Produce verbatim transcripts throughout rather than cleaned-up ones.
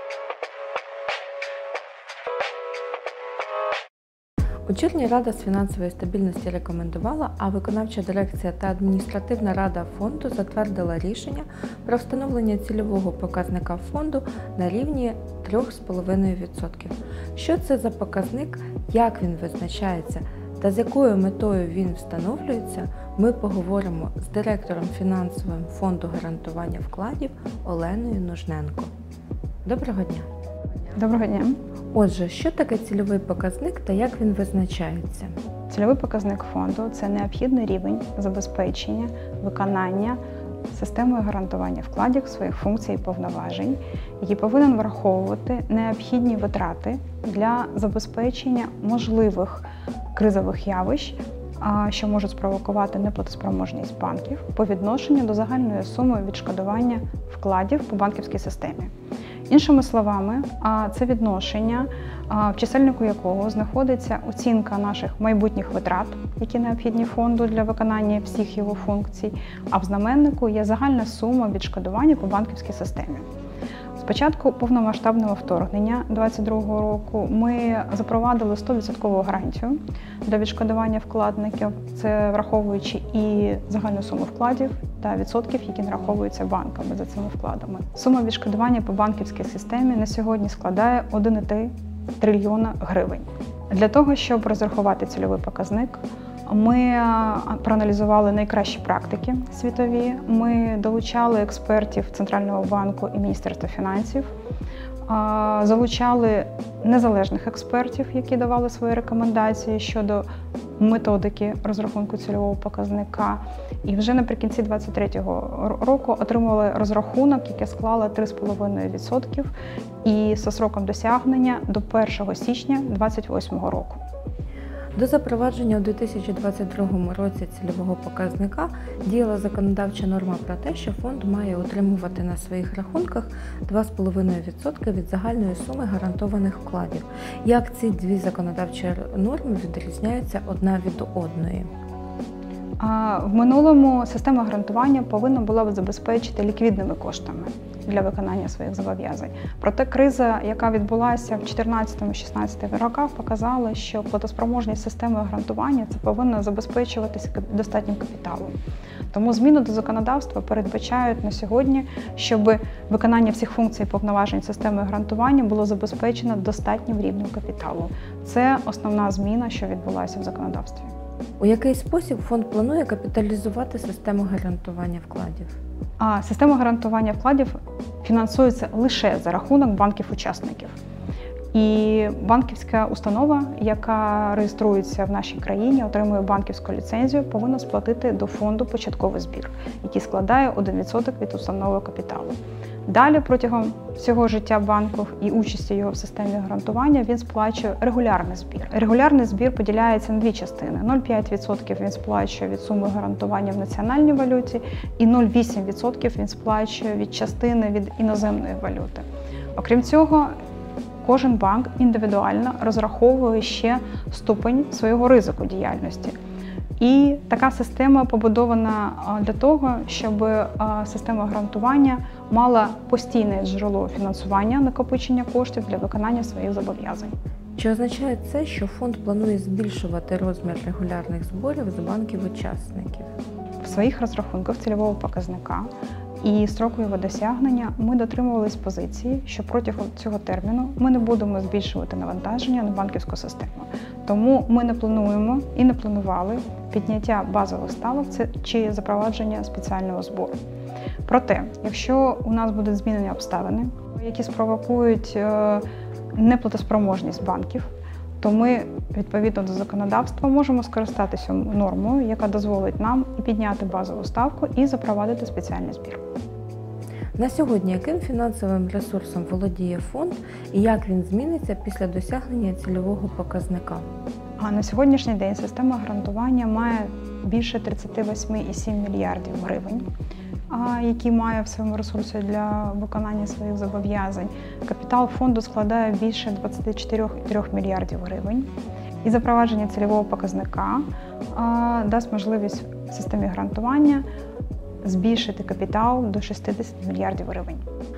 У Рада з фінансової стабільності рекомендувала, а виконавча дирекція та адміністративна рада фонду затвердила рішення про встановлення цільового показника фонду на рівні три з половиною відсотка. Що це за показник, як він визначається та з якою метою він встановлюється, ми поговоримо з директором фінансовим фонду гарантування вкладів Оленою Нужненко. Доброго дня! Доброго дня! Отже, що таке цільовий показник та як він визначається? Цільовий показник фонду – це необхідний рівень забезпечення виконання системою гарантування вкладів своїх функцій і повноважень, який повинен враховувати необхідні витрати для забезпечення можливих кризових явищ, що можуть спровокувати неплатоспроможність банків по відношенню до загальної суми відшкодування вкладів по банківській системі. Іншими словами, це відношення, в чисельнику якого знаходиться оцінка наших майбутніх витрат, які необхідні фонду для виконання всіх його функцій, а в знаменнику є загальна сума відшкодування по банківській системі. З початку повномасштабного вторгнення двадцять другого року ми запровадили сто відсотків гарантію для відшкодування вкладників, це враховуючи і загальну суму вкладів та відсотків, які нараховуються банками за цими вкладами. Сума відшкодування по банківській системі на сьогодні складає один цілих три трильйона гривень. Для того, щоб розрахувати цільовий показник, ми проаналізували найкращі практики світові, ми долучали експертів Центрального банку і Міністерства фінансів, залучали незалежних експертів, які давали свої рекомендації щодо методики розрахунку цільового показника. І вже наприкінці двадцять третього року отримали розрахунок, який склало три з половиною відсотка і зі сроком досягнення до першого січня двадцять восьмого року. До запровадження у дві тисячі двадцять другому році цільового показника діяла законодавча норма про те, що фонд має утримувати на своїх рахунках два з половиною відсотка від загальної суми гарантованих вкладів. Як ці дві законодавчі норми відрізняються одна від одної? В минулому система гарантування повинна була б забезпечити ліквідними коштами для виконання своїх зобов'язань. Проте криза, яка відбулася в дві тисячі чотирнадцятому - дві тисячі шістнадцятому роках, показала, що платоспроможність системи гарантування це повинна забезпечуватися достатнім капіталом. Тому зміни до законодавства передбачають на сьогодні, щоб виконання всіх функцій і повноважень системи гарантування було забезпечено достатнім рівнем капіталу. Це основна зміна, що відбулася в законодавстві. У який спосіб фонд планує капіталізувати систему гарантування вкладів? А система гарантування вкладів фінансується лише за рахунок банків-учасників. І банківська установа, яка реєструється в нашій країні, отримує банківську ліцензію, повинна сплатити до фонду початковий збір, який складає один відсоток від установого капіталу. Далі, протягом всього життя банку і участі його в системі гарантування, він сплачує регулярний збір. Регулярний збір поділяється на дві частини. нуль цілих п'ять десятих відсотка він сплачує від суми гарантування в національній валюті і нуль цілих вісім десятих відсотка він сплачує від частини від іноземної валюти. Окрім цього, кожен банк індивідуально розраховує ще ступень свого ризику діяльності. І така система побудована для того, щоб система гарантування мала постійне джерело фінансування, накопичення коштів для виконання своїх зобов'язань. Чи означає це, що фонд планує збільшувати розмір регулярних зборів з банків-учасників? В своїх розрахунках цільового показника і строку його досягнення ми дотримувались позиції, що протягом цього терміну ми не будемо збільшувати навантаження на банківську систему. Тому ми не плануємо і не планували підняття базових ставок чи запровадження спеціального збору. Проте, якщо у нас будуть змінені обставини, які спровокують неплатоспроможність банків, то ми, відповідно до законодавства, можемо скористатися нормою, яка дозволить нам і підняти базову ставку і запровадити спеціальний збір. На сьогодні яким фінансовим ресурсом володіє фонд і як він зміниться після досягнення цільового показника? А на сьогоднішній день система гарантування має більше тридцять вісім цілих сім десятих мільярдів гривень, які має в своєму ресурсі для виконання своїх зобов'язань. Капітал фонду складає більше двадцять чотири цілих три десятих мільярдів гривень. І запровадження цільового показника дасть можливість системі гарантування збільшити капітал до шістдесят мільярдів гривень.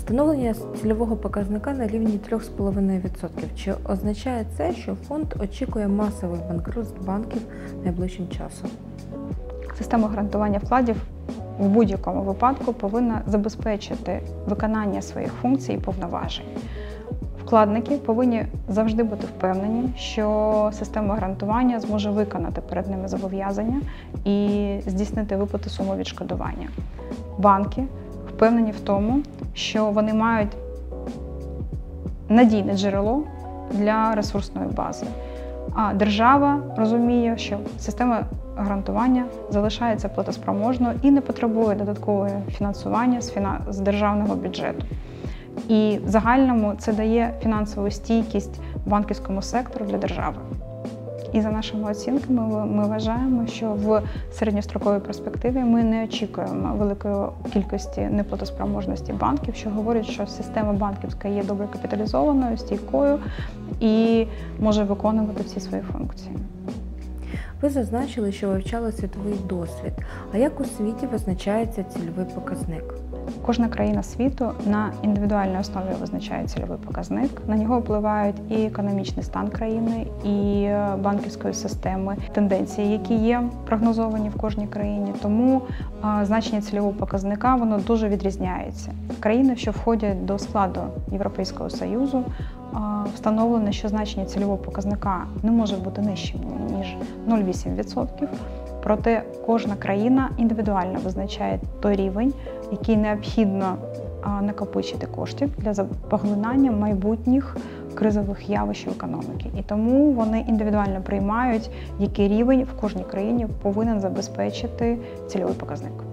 Встановлення цільового показника на рівні три з половиною відсотка. Чи означає це, що фонд очікує масових банкрутств банків найближчим часом? Система гарантування вкладів в будь-якому випадку повинна забезпечити виконання своїх функцій і повноважень. Вкладники повинні завжди бути впевнені, що система гарантування зможе виконати перед ними зобов'язання і здійснити виплату суми відшкодування. Банки впевнені в тому, що вони мають надійне джерело для ресурсної бази. А держава розуміє, що система гарантування залишається платоспроможною і не потребує додаткового фінансування з, фіна... з державного бюджету. І в загальному це дає фінансову стійкість банківському сектору для держави. І за нашими оцінками ми вважаємо, що в середньостроковій перспективі ми не очікуємо великої кількості неплатоспроможності банків, що говорить, що система банківська є добре капіталізованою, стійкою і може виконувати всі свої функції. Ви зазначили, що вивчали світовий досвід. А як у світі визначається цільовий показник? Кожна країна світу на індивідуальній основі визначає цільовий показник. На нього впливають і економічний стан країни, і банківської системи, тенденції, які є прогнозовані в кожній країні. Тому а, значення цільового показника воно дуже відрізняється. Країни, що входять до складу Європейського Союзу, а, встановлено, що значення цільового показника не може бути нижчим, ніж нуль цілих вісім десятих відсотка. Проте кожна країна індивідуально визначає той рівень, який необхідно накопичити коштів для поглинання майбутніх кризових явищ економіки. І тому вони індивідуально приймають, який рівень в кожній країні повинен забезпечити цільовий показник.